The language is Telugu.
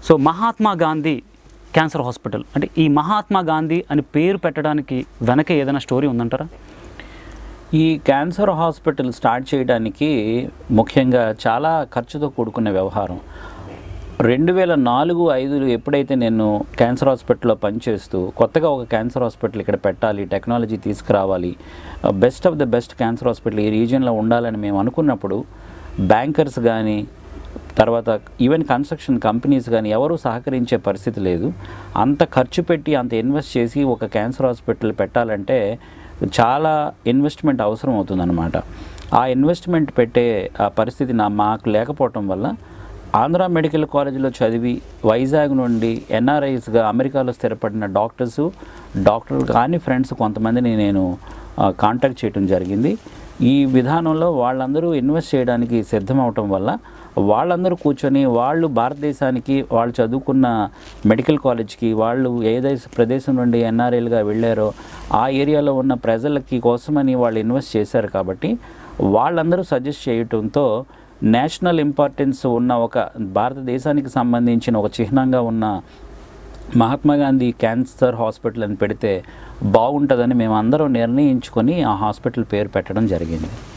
So Mahatma Gandhi cancer hospital అంటే ఈ మహాత్మా గాంధీ అని పేరు పెట్టడానికి వెనక ఏదైనా స్టోరీ ఉందంటారా? ఈ క్యాన్సర్ హాస్పిటల్ స్టార్ట్ చేయడానికి ముఖ్యంగా చాలా ఖర్చుతో కూడుకున్న వ్యవహారం. 2004-05 ఎప్పుడైతే నేను క్యాన్సర్ హాస్పిటల్లో పనిచేస్తూ కొత్తగా ఒక క్యాన్సర్ హాస్పిటల్ ఇక్కడ పెట్టాలి, టెక్నాలజీ తీసుకురావాలి, best of the best cancer hospital ఈ రీజియన్లో ఉండాలని మేము అనుకున్నప్పుడు బ్యాంకర్స్ కానీ తర్వాత ఈవెన్ కన్స్ట్రక్షన్ కంపెనీస్ కానీ ఎవరూ సహకరించే పరిస్థితి లేదు. అంత ఖర్చు పెట్టి అంత ఇన్వెస్ట్ చేసి ఒక క్యాన్సర్ హాస్పిటల్ పెట్టాలంటే చాలా ఇన్వెస్ట్మెంట్ అవసరం అవుతుందన్నమాట. ఆ ఇన్వెస్ట్మెంట్ పెట్టే ఆ పరిస్థితి మాకు లేకపోవటం వల్ల ఆంధ్ర మెడికల్ కాలేజీలో చదివి వైజాగ్ నుండి ఎన్ఆర్ఐస్గా అమెరికాలో స్థిరపడిన డాక్టర్లు కానీ ఫ్రెండ్స్ కొంతమందిని నేను కాంటాక్ట్ చేయడం జరిగింది. ఈ విధానంలో వాళ్ళందరూ ఇన్వెస్ట్ చేయడానికి సిద్ధం అవటం వల్ల వాళ్ళందరూ కూర్చొని వాళ్ళు భారతదేశానికి వాళ్ళు చదువుకున్న మెడికల్ కాలేజ్కి వాళ్ళు ఏదైతే ప్రదేశం నుండి ఎన్ఆర్ఐలుగా వెళ్ళారో ఆ ఏరియాలో ఉన్న ప్రజలకి కోసమని వాళ్ళు ఇన్వెస్ట్ చేశారు. కాబట్టి వాళ్ళందరూ సజెస్ట్ చేయటంతో నేషనల్ ఇంపార్టెన్స్ ఉన్న ఒక భారతదేశానికి సంబంధించిన ఒక చిహ్నంగా ఉన్న మహాత్మా గాంధీ క్యాన్సర్ హాస్పిటల్ అని పెడితే బాగుంటుందని మేము అందరం నిర్ణయించుకొని ఆ హాస్పిటల్ పేరు పెట్టడం జరిగింది.